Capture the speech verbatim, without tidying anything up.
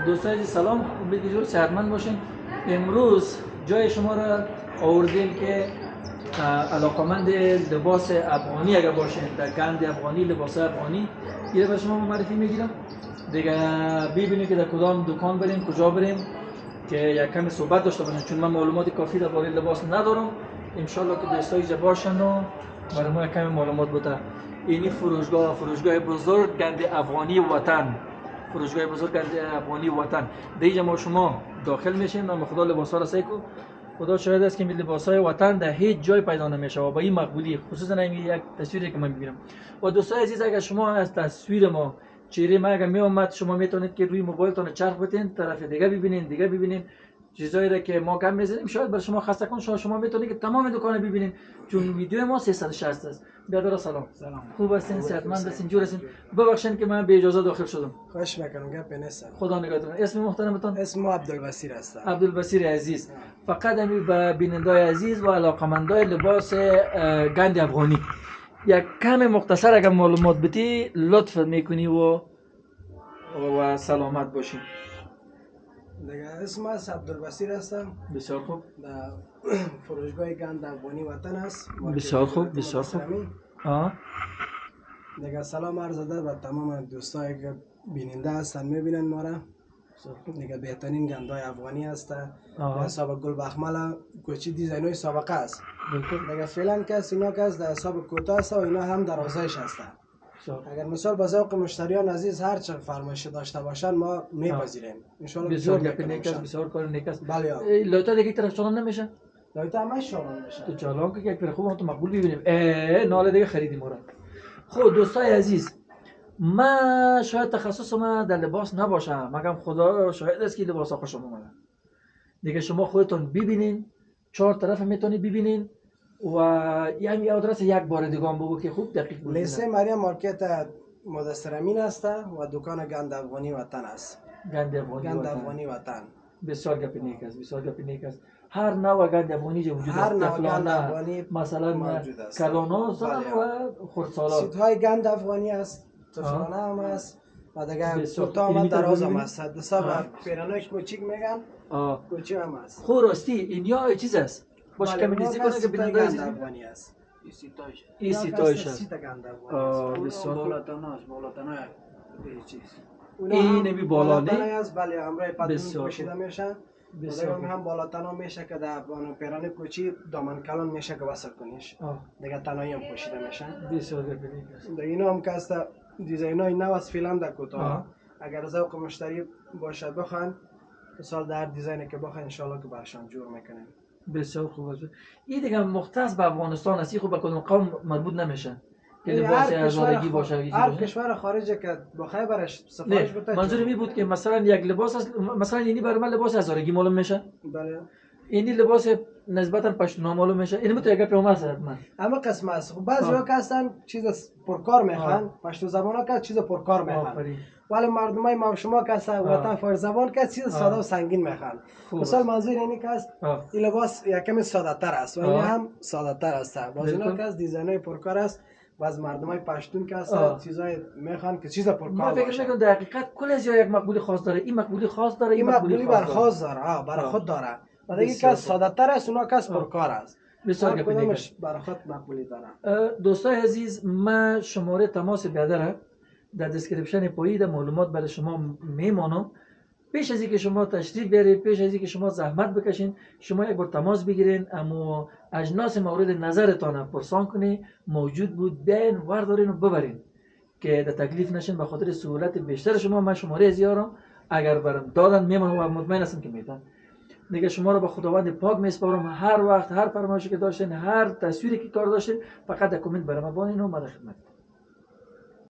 دوستان عزیز سلام، امیدوارم صحتمند باشین. امروز جای شما را آوردیم که علاقمند لباس افغانی اگر باشین، در گند افغانی، لباس افغانی یه برای شما معرفی میگیرم دیگه. ببینید که در کدام دکان بریم، کجا بریم که یک کمی صحبت داشته باشیم، چون من معلومات کافی درباره لباس ندارم. ان شاء الله که دوستای اینجا باشن و برای ما یک کمی معلومات بده. اینی فروشگاه فروشگاه بزرگ گند افغانی وطن، فروشگاه بزرگ گند افغانی وطن. دیگه ما شما داخل میشیم، نام خدا لباسا را سیکو. خدا شاهد است که لباسای وطن در هیچ جای پیدا نمیشه و با این مقبولی، خصوصا این یک تصویری که من میبینم. و دوستای عزیز اگر شما از تصویر ما چهره ما اگر می اومد، شما میتونید که روی موبایلتون چرخ بتین، طرف دیگه ببینین، دیگه ببینین چیزایی را که ما کم میزنیم شاید برای شما خسته کن. شما شما میتونید که تمام دکان ببینین، چون ویدیو ما سیصد و شصت است. بیادر سلام. سلام. خوب هستین؟ صحتمند هستین؟ جور هستین؟ ببخشید که من به اجازه داخل شدم. خواهش میکنم، گپ نیست. خدا نگهدار. اسم محترمتون؟ اسم عبدالبصیر است. عبدالبصیر عزیز. فقط امی به بینندای عزیز و علاقمندای لباس گند افغانی یک کم مختصر اگر معلومات بدی لطف میکنی و و سلامت باشی. دیگه اسم از عبدالبصیر هستم. بسیار خوب. در فروشگاه گند افغانی وطن است. بسیار خوب، بسیار خوب. آه. دیگه سلام عرض ادب به تمام دوستایی که بیننده هستن، میبینن ما را. دیگه بهترین گندای افغانی است. در حساب گل بخمل کوچی دیزاینای سابقه است. دیگه فعلا کس اینا کس در حساب کوتاه است و اینا هم درازایش هستن. اگر مثال با ذوق مشتریان عزیز هر چه فرمایش داشته باشن ما میپذیریم ان شاء الله. بسیار گپ نیک است، بسیار کار نیک است. بله. لایتا دیگه طرف چالان نمیشه؟ لایتا همش چالان میشه. تو چالان که یک پر خوب تو مقبول ببینیم. اه ناله دیگه خریدیم ما را. خب دوستای عزیز، من شاید تخصص ما در لباس نباشه، مگم خدا شاهد است که لباس خوشم اومده. دیگه شما خودتون ببینین، چهار طرف میتونید ببینین و یعنی آدرس یک بار دیگه هم بگو که خوب دقیق بگو. لیسه مریم مارکت مدثر امین است و دکان گند افغانی وطن است. گند افغانی گند وطن. افغانی وطن. بسیار گپ نیک است، بسیار گپ نیک است. هر نوع گند افغانی وجود است. هر نوع گند افغانی مثلا کلونا و خردسالار. سیت‌های گند افغانی است. تفلانه هم است. و دیگه کوتاه هم دراز هم است. حساب پیرانای کوچیک میگن. کوچیک هم است. خب راستی این یا چیز است. باشه کمی نزدیک کنه که ببینید گند افغانی است. ایسیتایش ایسیتایش است. آه بسیار بالاتناش بالاتنای چیز. این نمی بالا نه؟ است. بله همراه پتلون پوشیده میشه. بسیار هم بالاتنا میشه که در پیران کوچی دامن کلان میشه که وصل کنیش. دیگه تنایی هم پوشیده میشه. بسیار گپی است. دیگه اینا هم که است دیزاینای نو از فیلم در کوتاه. اگر ذوق مشتری باشد بخوان مثال در دیزاینی که بخوان ان شاء الله که برشان جور میکنیم. بسیار خوب است. این دیگه مختص به افغانستان است، خوب به کدوم قوم مربوط نمیشه. که لباس هزارگی باشه. هر کشور خارجی که بخوای برش سفارش بده. منظور می بود که مثلا یک لباس است، مثلا اینی برای من لباس هزارگی معلوم میشه. بله. اینی لباس نسبتا پشتونا معلوم میشه. اینو تو یک گپ اومد است من. اما قسم است. بعضی ها که هستن چیز پرکار میخوان، پشتو زبانا که چیز پرکار میخوان. ولی مردمای ما شما که هستن وطن فارس زبان که چیز ساده و سنگین میخوان. مثلا منظور اینی که است این لباس یکم ساده تر است و این هم ساده تر است. بعضی اینا که از دیزاینای پرکار است. و از مردمای پشتون که هستن چیزای میخوان که چیز پرکار باشه. من فکر میکنم در حقیقت کل از یک مقبولی خاص داره. این مقبولی خاص داره، این مقبولی بر خاص داره. ها برای خود داره. و دیگه که ساده تر است اونا که پرکار است. بسیار کدامش برای خود مقبولی داره. دوستای عزیز، من شماره تماس بیادر در دسکریپشن پایین معلومات برای شما میمانم. پیش از اینکه شما تشریف بیارید، پیش از اینکه شما زحمت بکشین، شما یک بار تماس بگیرین، اما اجناس مورد نظرتان پرسان کنین موجود بود بیاین وردارین و ببرین که در تکلیف نشین. به خاطر سهولت بیشتر شما من شماره زیارم، اگر برام دادن میمونم و مطمئن هستم که میدن. دیگه شما رو به خداوند پاک میسپارم. هر وقت هر فرمایشی که داشتین، هر تصویری که کار داشتین، فقط در کامنت برام بانین و من خدمت